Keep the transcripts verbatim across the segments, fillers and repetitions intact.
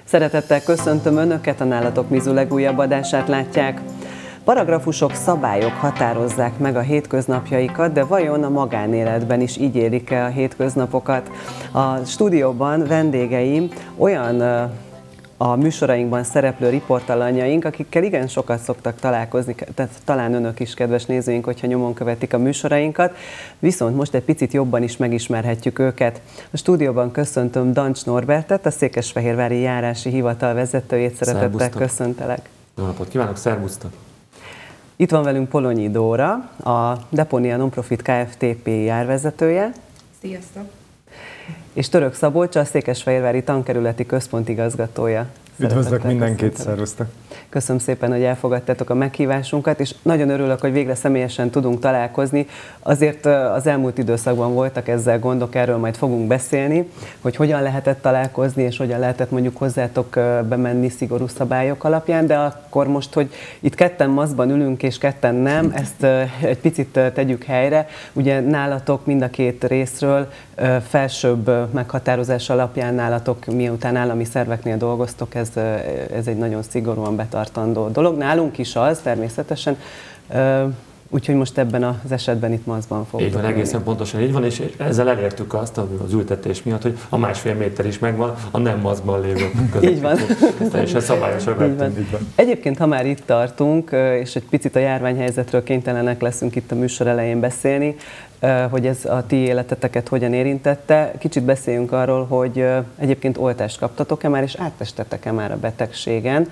Szeretettel köszöntöm Önöket, a Nálatok Mizu legújabb adását látják. Paragrafusok, szabályok határozzák meg a hétköznapjaikat, de vajon a magánéletben is így élik-e a hétköznapokat? A stúdióban vendégeim olyan a műsorainkban szereplő riportalanyaink, akikkel igen sokat szoktak találkozni, tehát talán Önök is, kedves nézőink, hogyha nyomon követik a műsorainkat, viszont most egy picit jobban is megismerhetjük őket. A stúdióban köszöntöm Dancs Norbertet, a Székesfehérvári Járási Hivatal vezetőjét, szeretettel Szerbusztok. Köszöntelek. Jó napot kívánok, szervusztok! Itt van velünk Polonyi Dóra, a Deponia Nonprofit Kft. pé er vezetője. Sziasztok! És Török Szabolcs, a Székesfehérvári Tankerületi Központ igazgatója. Üdvözlök mindenkit, szervusztok! Köszönöm szépen, hogy elfogadtátok a meghívásunkat, és nagyon örülök, hogy végre személyesen tudunk találkozni. Azért az elmúlt időszakban voltak ezzel gondok, erről majd fogunk beszélni, hogy hogyan lehetett találkozni, és hogyan lehetett mondjuk hozzátok bemenni szigorú szabályok alapján, de akkor most, hogy itt ketten maszkban ülünk, és ketten nem, ezt egy picit tegyük helyre. Ugye nálatok mind a két részről felsőbb meghatározás alapján nálatok, miután állami szerveknél dolgoztok, ez, ez egy nagyon szigorúan betartandó dolog. Nálunk is az, természetesen. Úgyhogy most ebben az esetben itt maszkban fogunk. Így van, egészen pontosan így van, és ezzel elértük azt az ültetés miatt, hogy a másfél méter is megvan a nem maszkban lévő között. Így van. Teljesen szabályosak lettünk. Egyébként, ha már itt tartunk, és egy picit a járványhelyzetről kénytelenek leszünk itt a műsor elején beszélni, hogy ez a ti életeteket hogyan érintette, kicsit beszéljünk arról, hogy egyébként oltást kaptatok-e már, és áttestetek-e már a betegségen.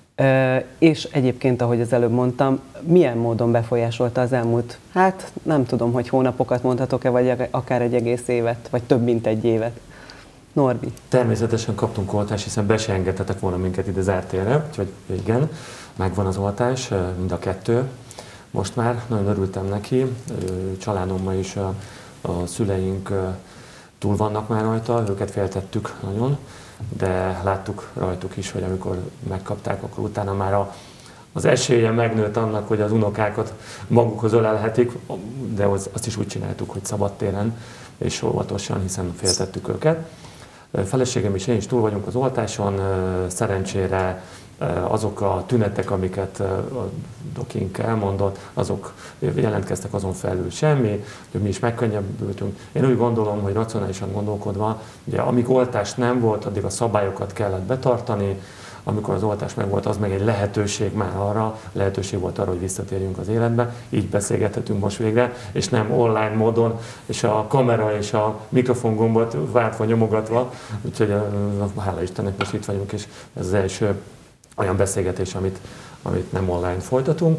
És egyébként, ahogy az előbb mondtam, milyen módon befolyásolta az elmúlt, hát nem tudom, hogy hónapokat mondhatok-e, vagy akár egy egész évet, vagy több mint egy évet. Norbi. Természetesen kaptunk oltást, hiszen be se engedtetek volna minket ide zárt térre, úgyhogy igen, megvan az oltás, mind a kettő. Most már nagyon örültem neki, családommal is a, a szüleink túl vannak már rajta, őket féltettük nagyon, de láttuk rajtuk is, hogy amikor megkapták, akkor utána már a, az esélye megnőtt annak, hogy az unokákat magukhoz ölelhetik, de az, azt is úgy csináltuk, hogy szabadtéren és óvatosan, hiszen féltettük őket. Feleségem is, én is túl vagyunk az oltáson, szerencsére azok a tünetek, amiket a dokink elmondott, azok jelentkeztek, azon felül semmi, hogy mi is megkönnyebbültünk. Én úgy gondolom, hogy racionálisan gondolkodva, ugye amíg oltás nem volt, addig a szabályokat kellett betartani, amikor az oltás megvolt, az meg egy lehetőség már arra, lehetőség volt arra, hogy visszatérjünk az életbe, így beszélgethetünk most végre, és nem online módon, és a kamera és a mikrofon gombot váltva, nyomogatva, úgyhogy hála Istennek most itt vagyunk, és ez az első olyan beszélgetés, amit, amit nem online folytatunk.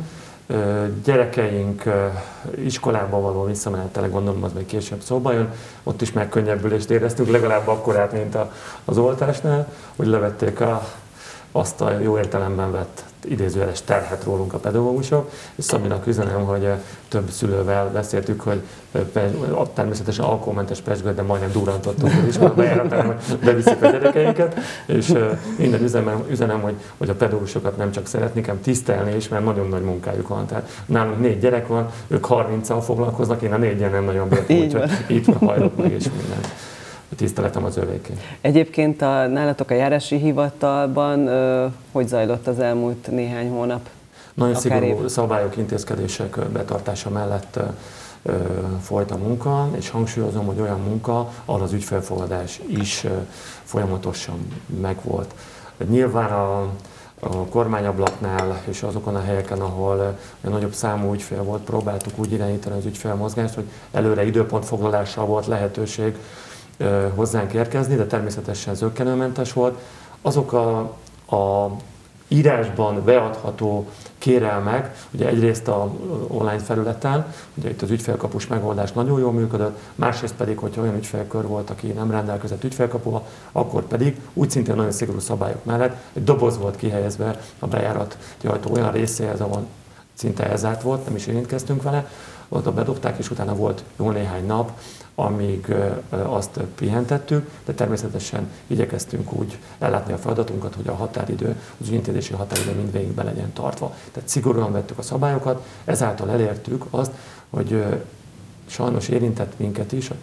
Gyerekeink iskolába való visszamenetele, gondolom, az még később szóba jön, ott is megkönnyebbülést éreztük, legalább akkorát, mint a, az oltásnál, hogy levették a, azt a jó értelemben vett idézőjeles terhet rólunk a pedagógusok, és Szabinak üzenem, hogy több szülővel beszéltük, hogy természetesen alkoholmentes pezsgőt, de majdnem durrantottunk az iskola bejáratán, hogy beviszik a gyerekeinket, és minden üzenem, üzenem hogy, hogy a pedagógusokat nem csak szeretni, hanem tisztelni is, mert nagyon nagy munkájuk van. Tehát nálunk négy gyerek van, ők harminccal foglalkoznak, én a négyen nem nagyon bírtam, úgyhogy itt hajlok meg és minden. Tiszteletem az övéké. Egyébként a, nálatok a járási hivatalban ö, hogy zajlott az elmúlt néhány hónap? Nagyon szigorú év. szabályok, intézkedések betartása mellett ö, folyt a munka, és hangsúlyozom, hogy olyan munka, ahol az ügyfélfogadás is ö, folyamatosan megvolt. Nyilván a, a kormányablaknál és azokon a helyeken, ahol a nagyobb számú ügyfél volt, próbáltuk úgy irányítani az ügyfélmozgást, hogy előre időpontfoglalással volt lehetőség hozzánk érkezni, de természetesen zökkenőmentes volt. Azok a, a írásban beadható kérelmek, ugye egyrészt a online felületen, ugye itt az ügyfélkapus megoldás nagyon jól működött, másrészt pedig, hogyha olyan ügyfélkör volt, aki nem rendelkezett ügyfélkapuval, akkor pedig úgy szintén nagyon szigorú szabályok mellett egy doboz volt kihelyezve a bejárati ajtó olyan részéhez, ahol szinte elzárt volt, nem is érintkeztünk vele, oda bedobták, és utána volt jó néhány nap, amíg azt pihentettük, de természetesen igyekeztünk úgy ellátni a feladatunkat, hogy a határidő, az ügyintézési határidő mindvégig be legyen tartva. Tehát szigorúan vettük a szabályokat, ezáltal elértük azt, hogy sajnos érintett minket is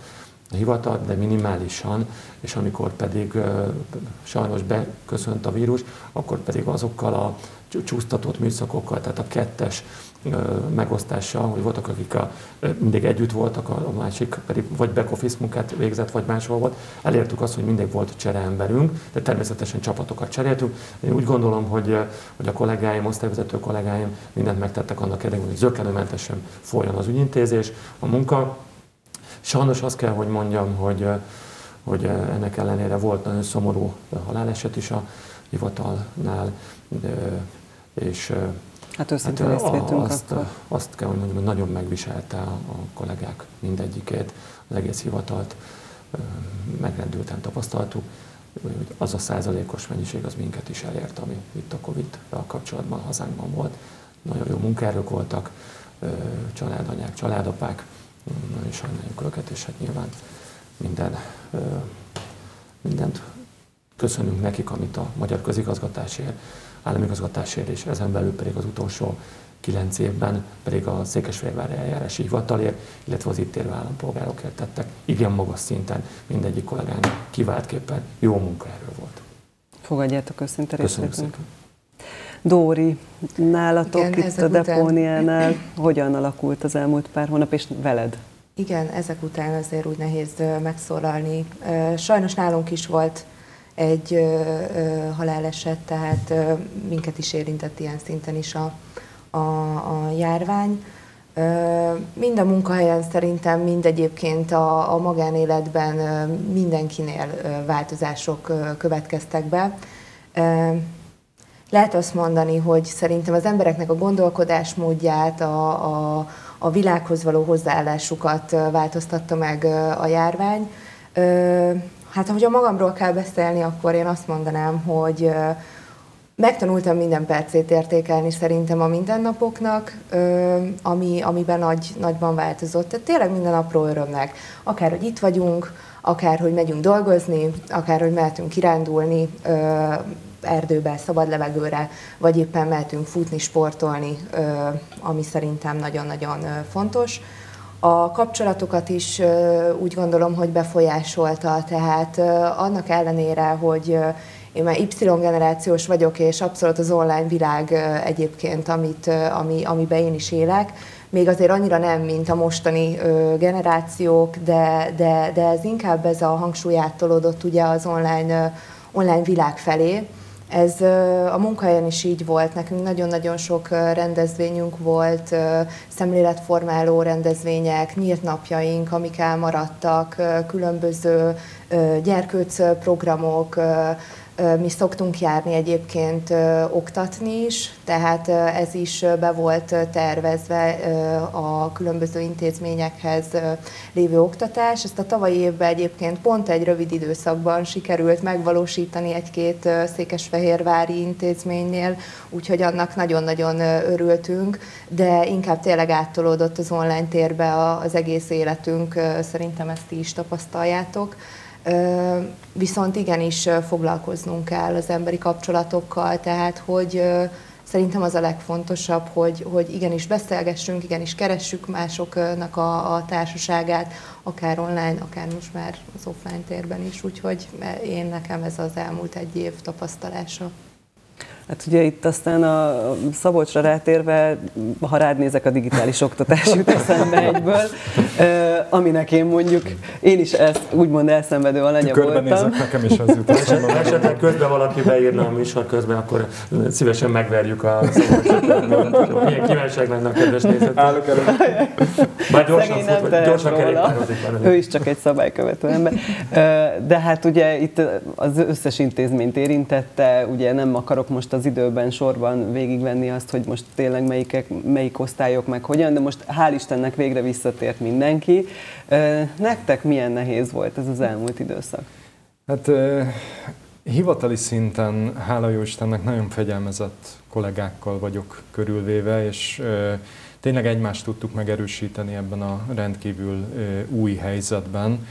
a hivatalt, de minimálisan, és amikor pedig sajnos beköszönt a vírus, akkor pedig azokkal a csúsztatott műszakokkal, tehát a kettes megosztással, hogy voltak, akik a, mindig együtt voltak, a másik pedig vagy back office munkát végzett, vagy máshol volt. Elértük azt, hogy mindig volt csereemberünk, de természetesen csapatokat cseréltünk. Én úgy gondolom, hogy, hogy a kollégáim, osztályvezető kollégáim mindent megtettek annak érdekében, hogy zökkenőmentesen folyjon az ügyintézés, a munka. Sajnos azt kell, hogy mondjam, hogy, hogy ennek ellenére volt nagyon szomorú haláleset is a hivatalnál, és hát őszintén hát, részt vettünk azt, akkor. Azt kell, hogy mondjam, hogy nagyon megviselte a, a kollégák mindegyikét, az egész hivatalt, megrendülten tapasztaltuk, hogy az a százalékos mennyiség az minket is elért, ami itt a Covid-dal kapcsolatban a hazánkban volt. Nagyon jó munkaerők voltak, családanyák, családapák, nagyon sajnáljuk őket, és hát nyilván minden, mindent köszönünk nekik, amit a magyar közigazgatásért, államigazgatásért, és ezen belül pedig az utolsó kilenc évben pedig a Székesfehérvári eljárási hivatalért, illetve az itt érő állampolgárokért tettek. Igen magas szinten mindegyik kollégánk kiváltképpen jó munkaerő volt. Fogadjátok őszinte részletünk. Dóri, nálatok igen, itt a depóniánál után... hogyan alakult az elmúlt pár hónap, és veled? Igen, ezek után azért úgy nehéz megszólalni. Sajnos nálunk is volt egy ö, ö, haláleset, tehát ö, minket is érintett ilyen szinten is a, a, a járvány. Ö, mind a munkahelyen szerintem, mind egyébként a, a magánéletben ö, mindenkinél ö, változások ö, következtek be. Ö, lehet azt mondani, hogy szerintem az embereknek a gondolkodásmódját, a, a, a világhoz való hozzáállásukat változtatta meg a járvány. Ö, Hát, ahogy a magamról kell beszélni, akkor én azt mondanám, hogy megtanultam minden percét értékelni szerintem a mindennapoknak, ami, amiben nagy, nagyban változott. Tehát tényleg minden apró örömnek. Akár, hogy itt vagyunk, akár, hogy megyünk dolgozni, akár, hogy mehetünk kirándulni erdőbe, szabad levegőre, vagy éppen mehetünk futni, sportolni, ami szerintem nagyon-nagyon fontos. A kapcsolatokat is úgy gondolom, hogy befolyásolta, tehát annak ellenére, hogy én már Y-generációs vagyok, és abszolút az online világ egyébként, amit, ami, amiben én is élek, még azért annyira nem, mint a mostani generációk, de, de, de ez inkább ez a hangsúly áttolódott ugye az online, online világ felé. Ez a munkahelyen is így volt, nekünk nagyon-nagyon sok rendezvényünk volt, szemléletformáló rendezvények, nyílt napjaink, amik elmaradtak, különböző gyerkőc programok, mi szoktunk járni egyébként oktatni is, tehát ez is be volt tervezve a különböző intézményekhez lévő oktatás. Ezt a tavalyi évben egyébként pont egy rövid időszakban sikerült megvalósítani egy-két székesfehérvári intézménynél, úgyhogy annak nagyon-nagyon örültünk, de inkább tényleg áttolódott az online térbe az egész életünk, szerintem ezt ti is tapasztaljátok. Viszont igenis foglalkoznunk kell az emberi kapcsolatokkal, tehát hogy szerintem az a legfontosabb, hogy, hogy igenis beszélgessünk, igenis keressük másoknak a, a társaságát, akár online, akár most már az offline térben is, úgyhogy én nekem ez az elmúlt egy év tapasztalása. Hát ugye itt aztán a Szabolcsra rátérve, ha rád nézek, a digitális oktatás jut eszembe egyből, aminek én mondjuk, én is ezt úgymond elszenvedő alanya voltam. Nézek, nekem is az jut eszembe. Esetleg közben valaki beírna a műsor közben, akkor szívesen megverjük a Szabolcsot. Milyen kívánság lenne a kedves nézőt. Állok elő. Már gyorsan fut, vagy gyorsan kerékpározik. Ő is csak egy szabálykövető ember. De hát ugye itt az összes intézményt érintette, ugye nem akarok most az időben, sorban végigvenni azt, hogy most tényleg melyik, melyik osztályok meg hogyan, de most hál' Istennek végre visszatért mindenki. Nektek milyen nehéz volt ez az elmúlt időszak? Hát hivatali szinten, hála jó Istennek, nagyon fegyelmezett kollégákkal vagyok körülvéve, és tényleg egymást tudtuk megerősíteni ebben a rendkívül új helyzetben.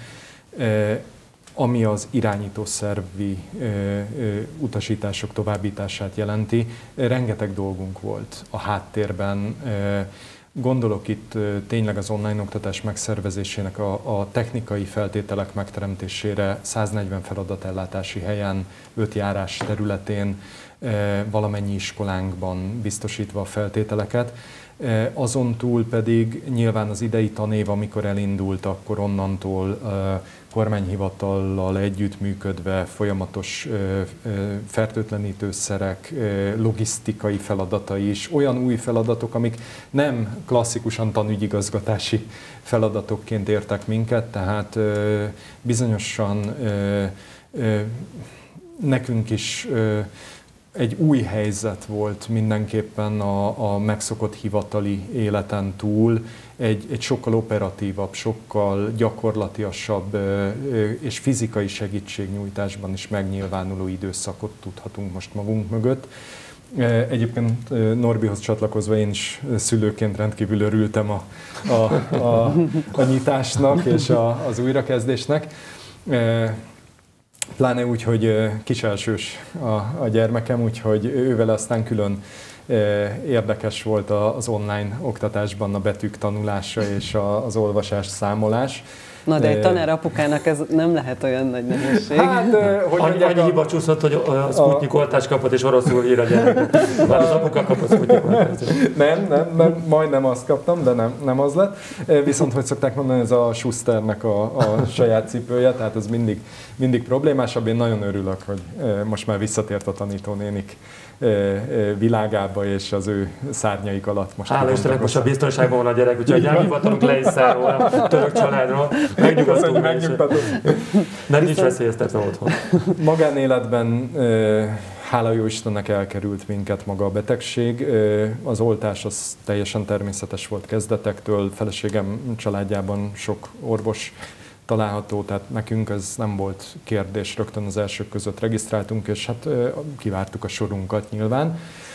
Ami az irányítószervi ö, ö, utasítások továbbítását jelenti. Rengeteg dolgunk volt a háttérben, ö, Gondolok itt tényleg az online oktatás megszervezésének a, a technikai feltételek megteremtésére száznegyven feladatellátási helyen, öt járás területén, valamennyi iskolánkban biztosítva a feltételeket. Azon túl pedig nyilván az idei tanév, amikor elindult, akkor onnantól kormányhivatallal együttműködve folyamatos fertőtlenítőszerek, logisztikai feladatai is, olyan új feladatok, amik nem klasszikusan tanügyigazgatási feladatokként értek minket, tehát bizonyosan nekünk is egy új helyzet volt mindenképpen a, a megszokott hivatali életen túl, egy, egy sokkal operatívabb, sokkal gyakorlatiasabb és fizikai segítségnyújtásban is megnyilvánuló időszakot tudhatunk most magunk mögött. Egyébként Norbihoz csatlakozva én is szülőként rendkívül örültem a, a, a, a nyitásnak és a, az újrakezdésnek. Pláne úgy, hogy kiselsős a, a gyermekem, úgyhogy ővel aztán külön érdekes volt az online oktatásban a betűk tanulása és az olvasás, számolás. Na de egy tanár apukának ez nem lehet olyan nagy nehézség. Hát, hogy annyi, annyi hiba csúszott, hogy a Sputnik oltást kapott, és oroszul ír a gyerek. Már az apuka kapott Sputnik oltást. Nem, nem, nem, majdnem azt kaptam, de nem, nem az lett. Viszont, hogy szokták mondani, ez a Schusternek a, a saját cipője, tehát ez mindig, mindig problémásabb. Én nagyon örülök, hogy most már visszatért a tanítónénik világába, és az ő szárnyaik alatt most... Hála Istennek, most a biztonságban van a gyerek, úgyhogy a hivatalunk le is száll róla, a török családról. Megnyugodtunk. Nem nincs veszélyeztetve otthon. Magánéletben, hála jó Istennek, elkerült minket maga a betegség. Az oltás az teljesen természetes volt kezdetektől. Feleségem családjában sok orvos található, tehát nekünk ez nem volt kérdés, rögtön az elsők között regisztráltunk, és hát kivártuk a sorunkat nyilván.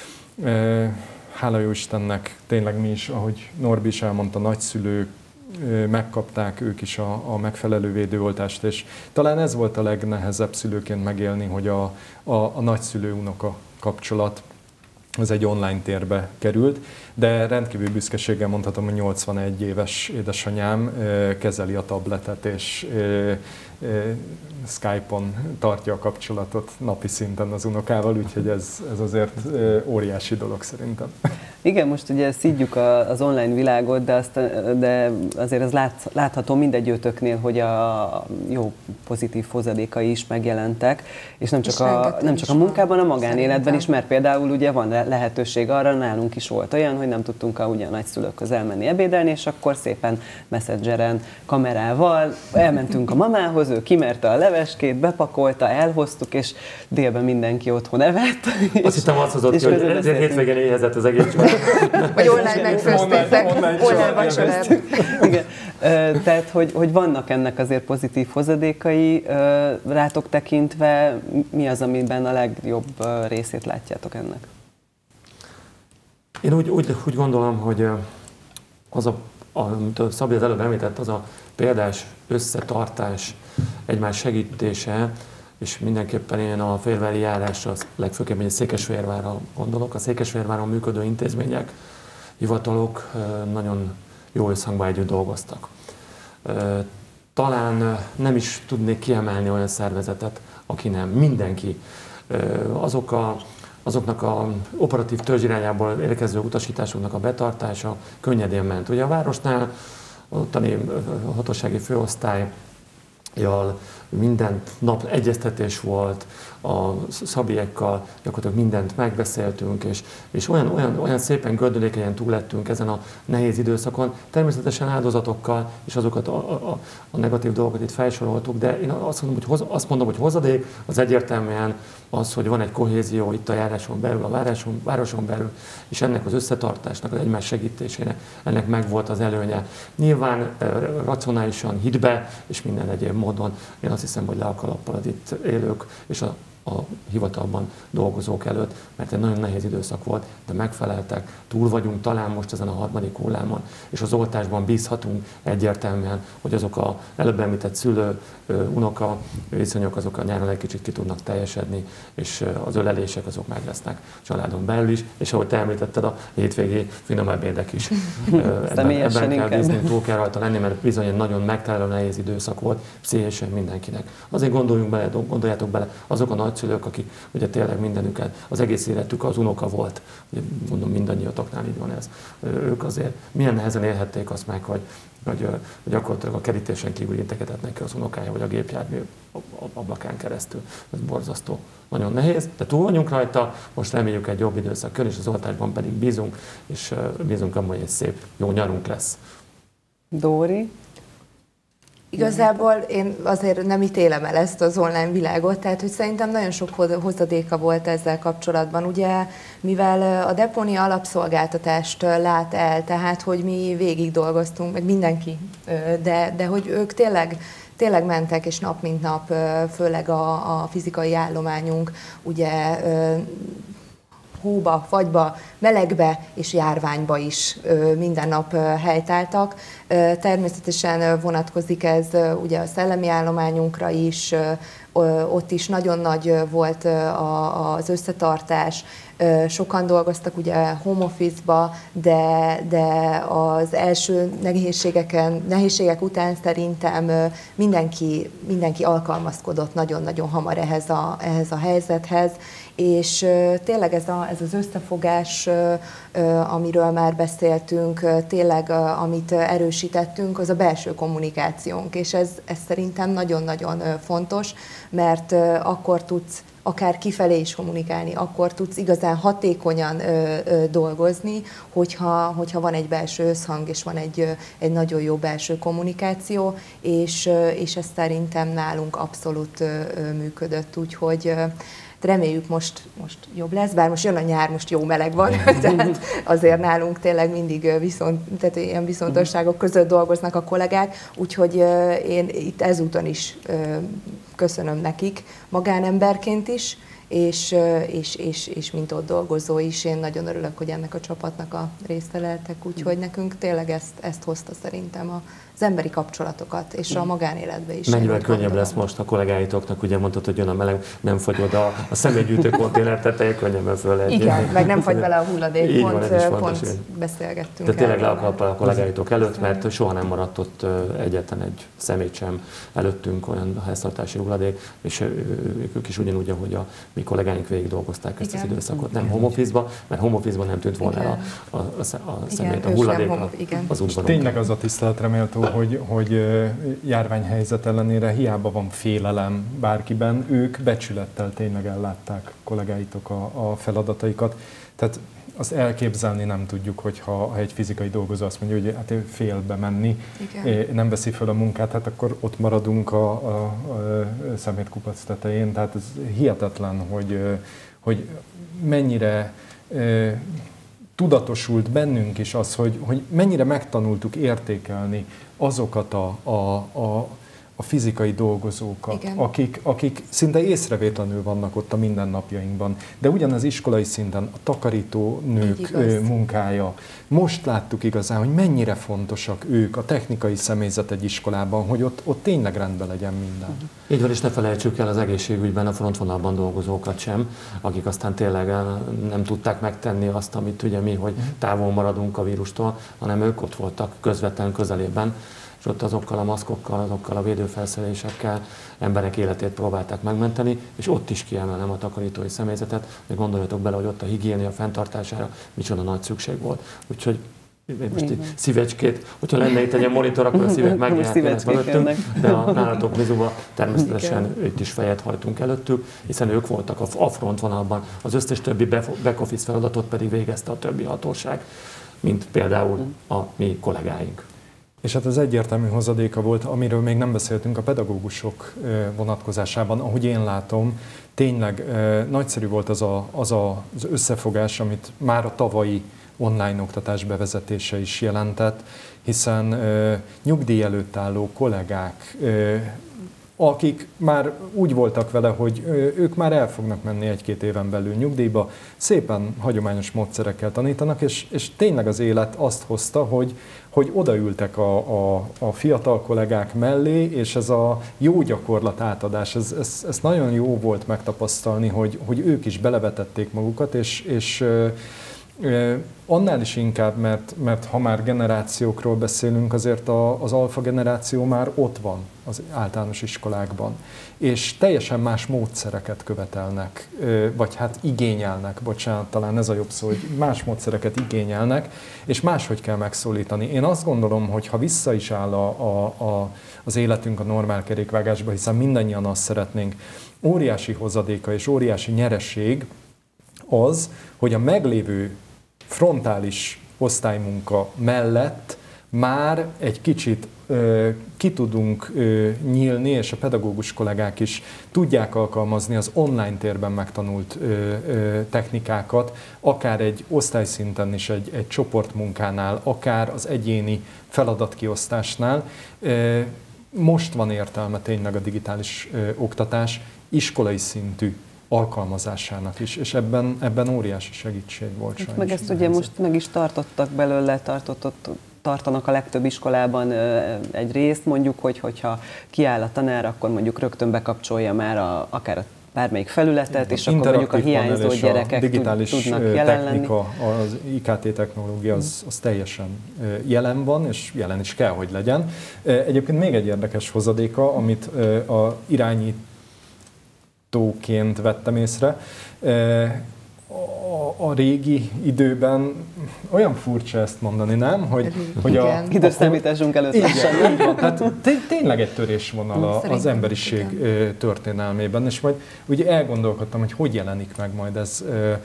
Hála jó Istennek, tényleg mi is, ahogy Norbi is elmondta, nagyszülők megkapták ők is a, a megfelelő védőoltást, és talán ez volt a legnehezebb szülőként megélni, hogy a, a, a nagyszülő-unoka kapcsolat az egy online térbe került, de rendkívül büszkeséggel mondhatom, hogy nyolcvanegy éves édesanyám kezeli a tabletet, és Skype-on tartja a kapcsolatot napi szinten az unokával, úgyhogy ez, ez azért óriási dolog szerintem. Igen, most ugye szídjuk az online világot, de, azt, de azért ez lát, látható mindegyőtöknél, hogy a jó pozitív hozadékai is megjelentek, és nem csak, a, nem csak a munkában, a magánéletben is, mert például ugye van lehetőség arra, nálunk is volt olyan, hogy nem tudtunk a, ugye a nagyszülőkhöz elmenni ebédelni, és akkor szépen messengeren, kamerával elmentünk a mamához, ő kimerte a leveskét, bepakolta, elhoztuk, és délben mindenki otthon evett. Azt hittem azt hozott ki, hogy ezért hétvégén éhezett az egész család. Vagy online megfőztétek, online vacsorát. Igen. Tehát, hogy, hogy vannak ennek azért pozitív hozadékai, rátok tekintve, mi az, amiben a legjobb részét látjátok ennek? Én úgy, úgy, úgy gondolom, hogy az a, amit a Szabi az előbb említett, az a példás összetartás, egymás segítése, és mindenképpen én a fehérvári járásra, legfőképpen egy Székesfehérvárra gondolok. A Székesfehérváron működő intézmények, hivatalok nagyon jó összhangban együtt dolgoztak. Talán nem is tudnék kiemelni olyan szervezetet, aki nem. Mindenki. Azok a, azoknak a operatív törzsirányából érkező utasításoknak a betartása könnyedén ment. Ugye a városnál ottani hatósági főosztályjal minden nap egyeztetés volt, a szabélyekkal gyakorlatilag mindent megbeszéltünk, és, és olyan, olyan, olyan szépen gördülékenyen túl lettünk ezen a nehéz időszakon. Természetesen áldozatokkal, és azokat a, a, a negatív dolgokat itt felsoroltuk, de én azt mondom, hogy, hoz, azt mondom, hogy hozadék az egyértelműen az, hogy van egy kohézió itt a járáson belül, a városon, városon belül, és ennek az összetartásnak, az egymás segítésére, ennek megvolt az előnye. Nyilván racionálisan, hitbe, és minden egyéb módon én azt hiszem, hogy le a kalappal az itt élők, és a a hivatalban dolgozók előtt, mert egy nagyon nehéz időszak volt, de megfeleltek, túl vagyunk talán most ezen a harmadik hullámon, és az oltásban bízhatunk egyértelműen, hogy azok az előbb említett szülő, unoka viszonyok, azok a nyáron egy kicsit ki tudnak teljesedni, és az ölelések azok meg lesznek családon belül is, és ahogy te említetted, a hétvégi finom ebédek is. ebben, ebben kell bízni, túl kell rajta lenni, mert bizony egy nagyon megtaláló nehéz időszak volt pszichésen mindenkinek. Azért gondoljunk bele, gondoljátok bele, azok a nagyszülők, akik ugye tényleg mindenüket, az egész életük az unoka volt, ugye, mondom, mindannyiatoknál így van ez. Ők azért milyen nehezen élhették azt meg, hogy hogy gyakorlatilag a kerítésen kívül integetett neki az unokája, vagy a gépjármű ablakán keresztül. Ez borzasztó. Nagyon nehéz, de túl vagyunk rajta, most reméljük egy jobb időszak jön, és az oltásban pedig bízunk, és bízunk abban, hogy egy szép, jó nyarunk lesz. Dóri? Igazából én azért nem ítélem el ezt az online világot, tehát hogy szerintem nagyon sok hozadéka volt ezzel kapcsolatban. Ugye, mivel a Depónia alapszolgáltatást lát el, tehát hogy mi végig dolgoztunk, meg mindenki, de, de hogy ők tényleg tényleg mentek, és nap mint nap, főleg a, a fizikai állományunk, ugye hóba, fagyba, melegbe és járványba is minden nap helytáltak. Természetesen vonatkozik ez ugye a szellemi állományunkra is, ott is nagyon nagy volt az összetartás, sokan dolgoztak ugye home office-ba, de, de az első nehézségeken, nehézségek után szerintem mindenki, mindenki alkalmazkodott nagyon-nagyon hamar ehhez a, ehhez a helyzethez, és tényleg ez, a, ez az összefogás, amiről már beszéltünk, tényleg amit erősítettünk, az a belső kommunikációnk, és ez, ez szerintem nagyon-nagyon fontos, mert akkor tudsz akár kifelé is kommunikálni, akkor tudsz igazán hatékonyan ö, ö, dolgozni, hogyha, hogyha van egy belső összhang, és van egy, egy nagyon jó belső kommunikáció, és, és ez szerintem nálunk abszolút ö, ö, működött, úgyhogy ö, reméljük most, most jobb lesz, bár most jön a nyár, most jó meleg van, tehát azért nálunk tényleg mindig viszont, tehát ilyen viszontosságok között dolgoznak a kollégák, úgyhogy én itt ezúton is köszönöm nekik magánemberként is, és, és, és, és mint ott dolgozó is, én nagyon örülök, hogy ennek a csapatnak a része lehetek, úgyhogy nekünk tényleg ezt, ezt hozta szerintem az emberi kapcsolatokat, és a magánéletbe is. Mennyivel könnyebb lesz most a kollégáitoknak, ugye mondtad, hogy jön a meleg, nem fagy oda a személygyűjtő konténer teteje, könnyebben föl lehet. Igen, jönni. Meg nem fagy bele a hulladék, pont, van, pont beszélgettünk. De tényleg le a kalappal a kollégáitok előtt, mert soha nem maradt ott egyetlen egy szemét sem előttünk olyan háztartási hulladék, és ők is ugyanúgy, ahogy a mi kollégáink végig dolgozták ezt Igen. az időszakot. Nem home office-ba, mert home office-ban nem tűnt volna el a, a, a, a szemét, a hulladék az udvaron. Tényleg az a tiszteletre méltó, hogy, hogy járványhelyzet ellenére hiába van félelem bárkiben, ők becsülettel tényleg ellátták kollégáitok a, a feladataikat. Tehát azt elképzelni nem tudjuk, hogyha egy fizikai dolgozó azt mondja, hogy hát ő fél bemenni, Igen. nem veszi fel a munkát, hát akkor ott maradunk a, a, a szemétkupac tetején. Tehát ez hihetetlen, hogy, hogy mennyire tudatosult bennünk is az, hogy, hogy mennyire megtanultuk értékelni azokat a, a, a, a fizikai dolgozókat, akik, akik szinte észrevétlenül vannak ott a mindennapjainkban. De ugyanaz iskolai szinten a takarító nők munkája. Most láttuk igazán, hogy mennyire fontosak ők, a technikai személyzet egy iskolában, hogy ott, ott tényleg rendben legyen minden. Uh-huh. Így van, és ne felejtsük el az egészségügyben a frontvonalban dolgozókat sem, akik aztán tényleg nem tudták megtenni azt, amit ugye mi, hogy távol maradunk a vírustól, hanem ők ott voltak közvetlen közelében, és ott azokkal a maszkokkal, azokkal a védőfelszerelésekkel emberek életét próbálták megmenteni, és ott is kiemelem a takarítói személyzetet, hogy gondoljatok bele, hogy ott a higiénia fenntartására micsoda nagy szükség volt. Úgyhogy most egy szívecskét, hogyha lenne itt egy monitor, akkor a szívek megjelennek mögöttünk, de a nálatok Mizuba természetesen itt is fejet hajtunk előttük, hiszen ők voltak a frontvonalban, az összes többi back office feladatot pedig végezte a többi hatóság, mint például a mi kollégáink. És hát az egyértelmű hozadéka volt, amiről még nem beszéltünk a pedagógusok vonatkozásában, ahogy én látom, tényleg nagyszerű volt az a, az, a, az összefogás, amit már a tavalyi online oktatás bevezetése is jelentett, hiszen nyugdíj előtt álló kollégák akik már úgy voltak vele, hogy ők már el fognak menni egy-két éven belül nyugdíjba, szépen hagyományos módszerekkel tanítanak, és, és tényleg az élet azt hozta, hogy, hogy odaültek a, a, a fiatal kollégák mellé, és ez a jó gyakorlat átadás, ez, ez, ez nagyon jó volt megtapasztalni, hogy, hogy ők is belevetették magukat, és, és annál is inkább, mert, mert ha már generációkról beszélünk, azért a, az alfa generáció már ott van az általános iskolákban, és teljesen más módszereket követelnek, vagy hát igényelnek, bocsánat, talán ez a jobb szó, hogy más módszereket igényelnek, és máshogy kell megszólítani. Én azt gondolom, hogy ha vissza is áll a, a, a, az életünk a normál kerékvágásba, hiszen mindannyian azt szeretnénk, óriási hozadéka és óriási nyereség az, hogy a meglévő frontális osztálymunka mellett már egy kicsit ö, ki tudunk ö, nyílni, és a pedagógus kollégák is tudják alkalmazni az online térben megtanult ö, ö, technikákat, akár egy osztályszinten is, egy, egy csoportmunkánál, akár az egyéni feladatkiosztásnál. Ö, most van értelme tényleg a digitális ö, oktatás iskolai szintű alkalmazásának is, és ebben, ebben óriási segítség volt. Hát meg ezt ugye most meg is tartottak belőle, tartottott, tartanak a legtöbb iskolában egy részt, mondjuk, hogy hogyha kiáll a tanár, akkor mondjuk rögtön bekapcsolja már a, akár a bármelyik felületet, és akkor mondjuk a hiányzó gyerekek a digitális tudnak jelen lenni. Technika, az I K T technológia az, az teljesen jelen van, és jelen is kell, hogy legyen. Egyébként még egy érdekes hozadéka, amit a irányít ként vettem észre. A, a régi időben olyan furcsa ezt mondani, nem? Hogy, hogy a, időszámításunk előtt lassan. Így van, tehát tényleg egy törésvonal az emberiség igen. történelmében, és majd ugye elgondolkodtam, hogy hogy jelenik meg majd ez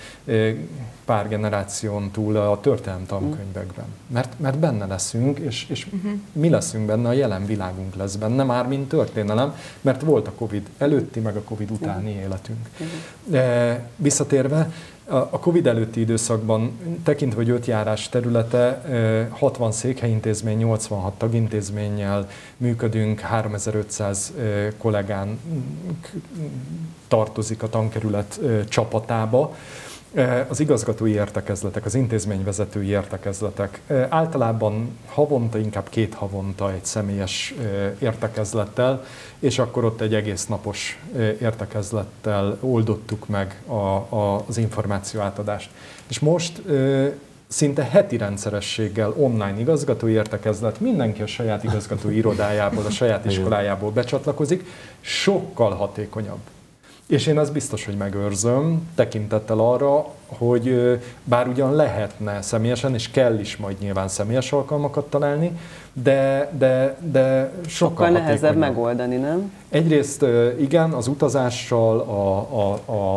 pár generáción túl a történelem tankönyvekben. Mert, mert benne leszünk, és, és uh-huh. mi leszünk benne, a jelen világunk lesz benne, már mint történelem, mert volt a Covid előtti, meg a Covid utáni uh-huh. életünk. Uh-huh. Visszatérve, a Covid előtti időszakban tekintve, hogy öt járás területe, hatvan székhelyintézmény, nyolcvanhat tagintézménnyel működünk, háromezer-ötszáz kollégán tartozik a tankerület csapatába. Az igazgatói értekezletek, az intézményvezetői értekezletek általában havonta, inkább két havonta egy személyes értekezlettel, és akkor ott egy egész napos értekezlettel oldottuk meg a, a, az információ átadást. És most szinte heti rendszerességgel online igazgatói értekezlet, mindenki a saját igazgatói irodájából, a saját iskolájából becsatlakozik, sokkal hatékonyabb. És én azt biztos, hogy megőrzöm, tekintettel arra, hogy bár ugyan lehetne személyesen, és kell is majd nyilván személyes alkalmakat találni, de, de, de sokkal, sokkal nehezebb megoldani, nem? Egyrészt igen, az utazással, a, a, a,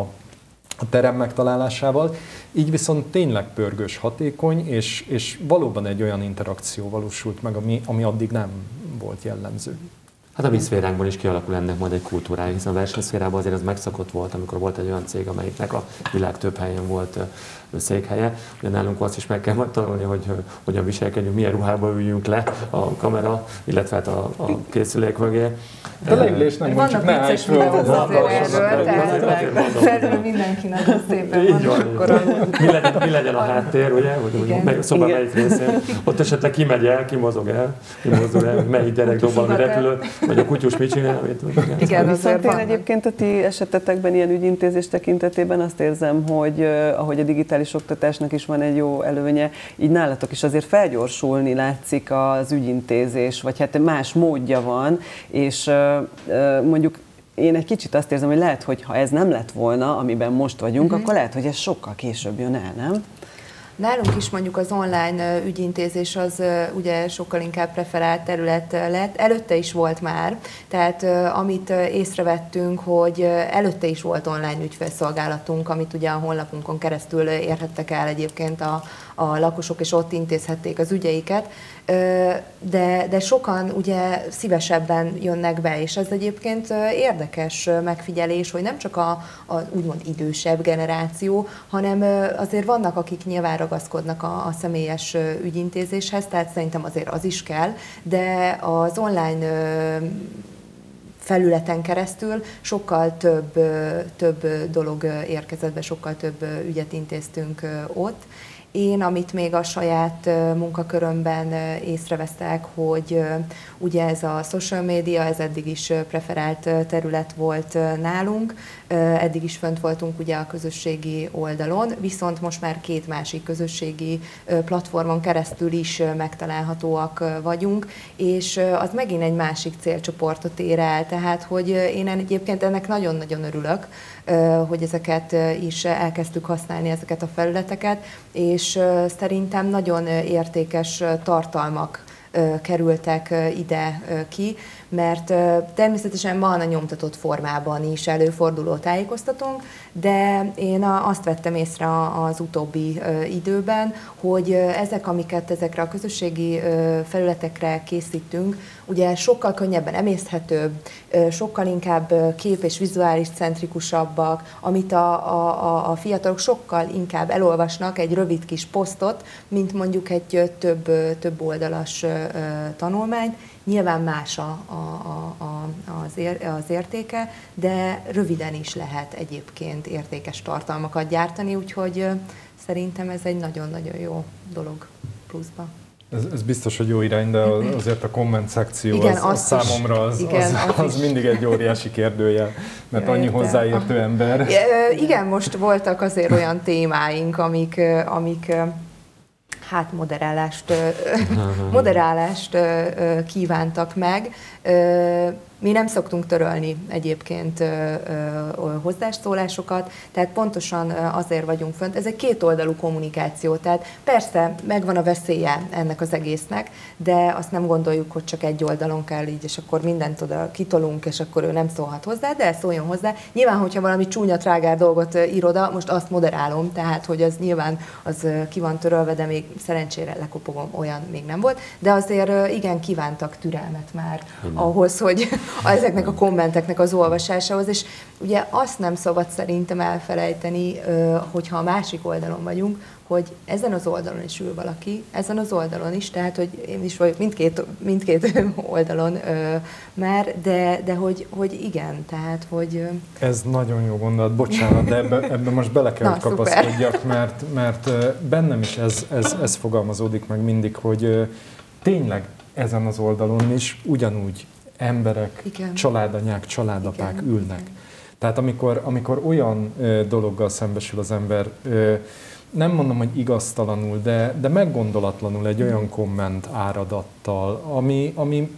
a terem megtalálásával, így viszont tényleg pörgős, hatékony, és, és valóban egy olyan interakció valósult meg, ami, ami addig nem volt jellemző. Hát a mi szféránkban is kialakul ennek majd egy kultúrája, hiszen a versenyszférában azért ez megszokott volt, amikor volt egy olyan cég, amelyiknek a világ több helyen volt székhelye. Ugye nálunk azt is meg kell majd tanulni, hogy hogyan viselkedjünk, milyen ruhába üljünk le a kamera, illetve hát a, a készülék mögé. De leülés nem mondjuk, ne állj föl. Vannak vicces erről, tehát felül mindenki nagyon szépen van. Mi legyen, mi legyen a háttér, ugye? Hogy szoba melyik részén. Ott esetleg ki megy el, ki mozog el, ki mozog el, melyik gyerek dob valami repülőt, vagy a kutyus mit csinál. Igen, viszont én egyébként a ti esetetekben ilyen ügyintézés tekintetében azt érzem, hogy ahogy a digitális oktatásnak is van egy jó előnye, így nálatok is azért felgyorsulni látszik az ügyintézés, vagy hát más módja van, és mondjuk én egy kicsit azt érzem, hogy lehet, hogy ha ez nem lett volna, amiben most vagyunk, uh-huh. akkor lehet, hogy ez sokkal később jön el, nem? Nálunk is mondjuk az online ügyintézés az ugye sokkal inkább preferált terület lett. Előtte is volt már, tehát amit észrevettünk, hogy előtte is volt online ügyfélszolgálatunk, amit ugye a honlapunkon keresztül érhettek el egyébként a, a lakosok, és ott intézhették az ügyeiket, de, de sokan ugye szívesebben jönnek be, és ez egyébként érdekes megfigyelés, hogy nem csak a, a úgymond idősebb generáció, hanem azért vannak, akik nyilván ragaszkodnak a, a személyes ügyintézéshez, tehát szerintem azért az is kell, de az online felületen keresztül sokkal több, több dolog érkezett be, sokkal több ügyet intéztünk ott. Én, amit még a saját munkakörömben észreveszek, hogy ugye ez a social media, ez eddig is preferált terület volt nálunk, eddig is fönt voltunk ugye a közösségi oldalon, viszont most már két másik közösségi platformon keresztül is megtalálhatóak vagyunk, és az megint egy másik célcsoportot ér el, tehát hogy én egyébként ennek nagyon-nagyon örülök, hogy ezeket is elkezdtük használni, ezeket a felületeket, és szerintem nagyon értékes tartalmak kerültek ide ki, mert természetesen van a nyomtatott formában is előforduló tájékoztatónk, de én azt vettem észre az utóbbi időben, hogy ezek, amiket ezekre a közösségi felületekre készítünk, ugye sokkal könnyebben emészthetőbb, sokkal inkább kép- és vizuális centrikusabbak, amit a, a, a fiatalok sokkal inkább elolvasnak egy rövid kis posztot, mint mondjuk egy több, több oldalas tanulmányt. Nyilván más a, a, a, az, ér, az értéke, de röviden is lehet egyébként értékes tartalmakat gyártani, úgyhogy szerintem ez egy nagyon-nagyon jó dolog pluszba. Ez, ez biztos, hogy jó irány, de azért a komment szekció igen, az, az számomra az, igen, az, az, az mindig egy óriási kérdőjel, mert annyi hozzáértő ember. Igen, most voltak azért olyan témáink, amik, amik hát moderálást, moderálást kívántak meg. Mi nem szoktunk törölni egyébként hozzászólásokat, tehát pontosan azért vagyunk fönt. Ez egy kétoldalú kommunikáció, tehát persze megvan a veszélye ennek az egésznek, de azt nem gondoljuk, hogy csak egy oldalon kell így, és akkor mindent oda kitolunk, és akkor ő nem szólhat hozzá, de szóljon hozzá. Nyilván, hogyha valami csúnya trágár dolgot ír oda, most azt moderálom, tehát hogy az nyilván az ki van törölve, de még szerencsére lekopogom, olyan még nem volt, de azért igen kívántak türelmet már ahhoz, hogy ezeknek a kommenteknek az olvasásához, és ugye azt nem szabad szerintem elfelejteni, hogyha a másik oldalon vagyunk, hogy ezen az oldalon is ül valaki, ezen az oldalon is, tehát hogy én is vagyok mindkét, mindkét oldalon már, de, de hogy, hogy igen, tehát hogy... Ez nagyon jó gondolat, bocsánat, de ebbe, ebbe most bele kell, hogy kapaszkodjak, mert, mert bennem is ez, ez, ez fogalmazódik meg mindig, hogy tényleg ezen az oldalon is ugyanúgy emberek, igen. családanyák, családapák igen. ülnek. Igen. Tehát amikor, amikor olyan ö, dologgal szembesül az ember, ö, nem mondom, hogy igaztalanul, de, de meggondolatlanul egy olyan komment áradattal, ami, ami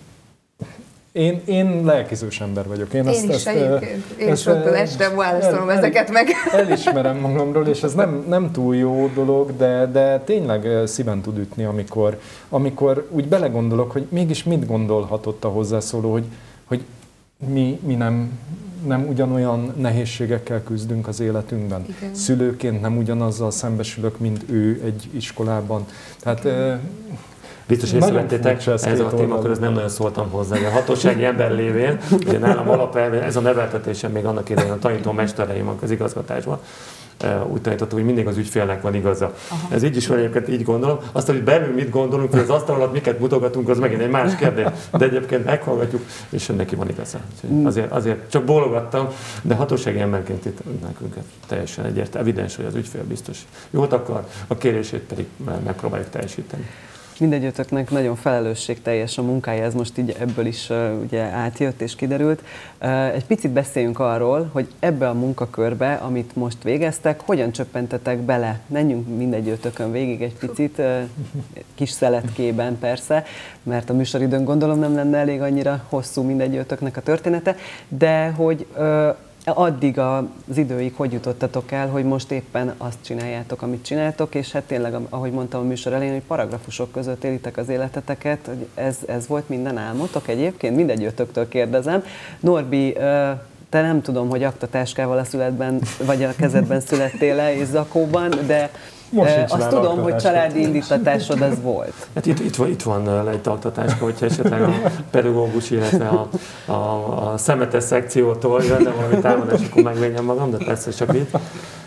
én, én lelkizős ember vagyok. Én, én ezt, is ezt, egyébként. Én ezt, sokkal este válaszolom el, ezeket meg. Elismerem magamról, és ez nem, nem túl jó dolog, de, de tényleg szíven tud ütni, amikor, amikor úgy belegondolok, hogy mégis mit gondolhatott a hozzászóló, hogy, hogy mi, mi nem, nem ugyanolyan nehézségekkel küzdünk az életünkben. Igen. Szülőként nem ugyanazzal szembesülök, mint ő egy iskolában. Tehát... Igen. Biztos észrevettétek, ez a témakör, ez nem nagyon szóltam hozzá. A hatósági ember lévén, ugye nálam alapelve, ez a neveltetésem még annak idején a tanító mestereim az igazgatásban, úgy tanítottuk, hogy mindig az ügyfélnek van igaza. Aha. Ez így is van, egyébként így gondolom. Azt, hogy belül mit gondolunk, hogy az asztal alatt miket mutogatunk, az megint egy más kérdés. De egyébként meghallgatjuk, és neki van igaza. Azért, azért csak bólogattam, de hatósági emberként itt nekünk teljesen egyértelmű, evidens, hogy az ügyfél biztos jót akar, a kérését pedig megpróbáljuk teljesíteni. Mindegyőtöknek nagyon felelősségteljes a munkája, ez most így ebből is uh, ugye átjött és kiderült. Uh, egy picit beszéljünk arról, hogy ebbe a munkakörbe, amit most végeztek, hogyan csöppentetek bele. Menjünk mindegyőtökön végig egy picit, uh, kis szeletkében persze, mert a műsoridőn gondolom nem lenne elég annyira hosszú mindegyőtöknek a története, de hogy uh, addig az időig hogy jutottatok el, hogy most éppen azt csináljátok, amit csináltok, és hát tényleg, ahogy mondtam a műsor elején, hogy paragrafusok között élitek az életeteket, hogy ez, ez volt minden álmotok egyébként? Mindegyőtöktől kérdezem. Norbi, te nem tudom, hogy aktatáskával a születben, vagy a kezedben születtél-e és zakóban, de azt tudom, hogy családi indítatásod az volt. Hát itt, itt, itt van egy aktatáska, hogyha esetleg a pedagógus, illetve a, a, a szemetes szekciótól jönne valami támadás, akkor megvédjem magam, de persze csak itt.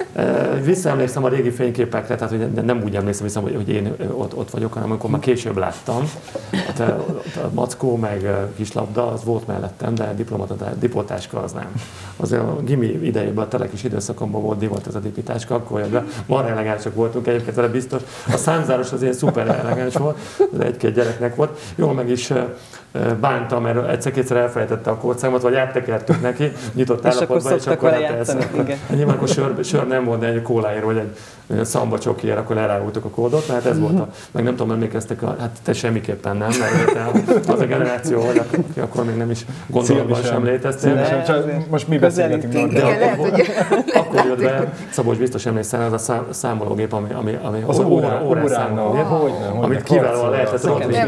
Visszaemlékszem a régi fényképekre, tehát hogy nem úgy emlékszem vissza, hogy én ott, ott vagyok, hanem amikor már később láttam. Hát a mackó meg kislabda az volt mellettem, de diplomatatáska az nem. Azért a gimi idejében, a telekis időszakomban volt divat ez a dipitáska, akkor de marha elegánsak voltunk, egyébként vele biztos. A számzáros az ilyen szuper elegáns volt, de egy-két gyereknek volt. Jól meg is bántam, mert egyszer-kétszer elfelejtette a kódszámot, vagy áttekertük neki, nyitott állapotban, és akkor elteszem. Nyilván akkor sör, sör nem volt, de egy kóláért, vagy egy szamba csokiért, akkor elárultuk a kódot, mert hát ez volt a, meg nem tudom, emlékeztek, a, hát te semmiképpen nem, mert az a generáció, hogy aki akkor még nem is gondolatban sem léteztél. Most mi beszélgetünk, Norbi? Igen, akkor, lehet, akkor jött be, Szabolcs biztos emlékszel, az a számológép, ami, ami, ami az óra, órás számológép, amit kiválóan lehetett